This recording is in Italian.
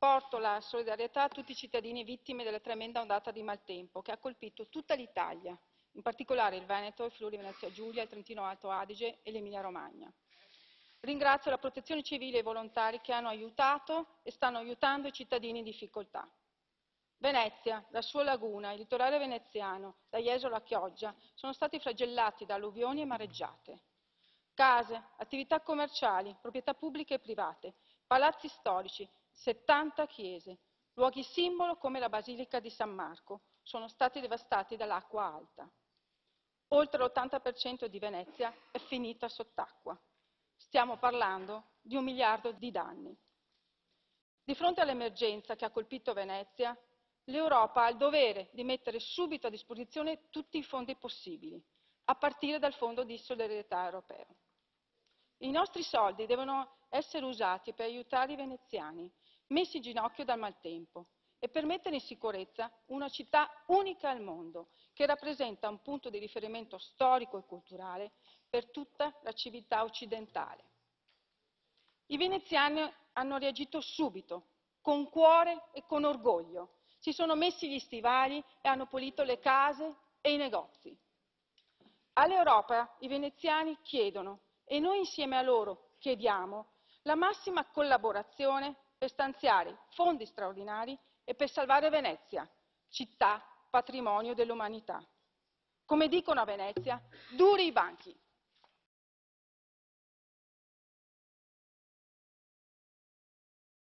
porto la solidarietà a tutti i cittadini vittime della tremenda ondata di maltempo che ha colpito tutta l'Italia, in particolare il Veneto, il Friuli Venezia Giulia, il Trentino Alto Adige e l'Emilia Romagna. Ringrazio la Protezione Civile e i volontari che hanno aiutato e stanno aiutando i cittadini in difficoltà. Venezia, la sua laguna, il litorale veneziano, da Jesolo a Chioggia, sono stati flagellati da alluvioni e mareggiate. Case, attività commerciali, proprietà pubbliche e private, palazzi storici, 70 chiese, luoghi simbolo come la Basilica di San Marco sono stati devastati dall'acqua alta. Oltre l'80% di Venezia è finita sott'acqua. Stiamo parlando di 1 miliardo di danni. Di fronte all'emergenza che ha colpito Venezia, l'Europa ha il dovere di mettere subito a disposizione tutti i fondi possibili, a partire dal Fondo di solidarietà europeo. I nostri soldi devono essere usati per aiutare i veneziani, messi in ginocchio dal maltempo, e per mettere in sicurezza una città unica al mondo, che rappresenta un punto di riferimento storico e culturale per tutta la civiltà occidentale. I veneziani hanno reagito subito, con cuore e con orgoglio. Si sono messi gli stivali e hanno pulito le case e i negozi. All'Europa i veneziani chiedono, e noi insieme a loro chiediamo, la massima collaborazione per stanziare fondi straordinari e per salvare Venezia, città patrimonio dell'umanità. Come dicono a Venezia, duri i banchi.